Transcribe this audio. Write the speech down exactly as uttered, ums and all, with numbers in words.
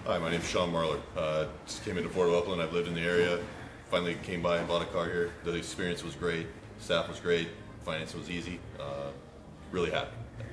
Hi, my name's Sean Marler. Uh, just came into Fort Upland. I've lived in the area. Finally came by and bought a car here. The experience was great. Staff was great. Finance was easy. Uh, really happy.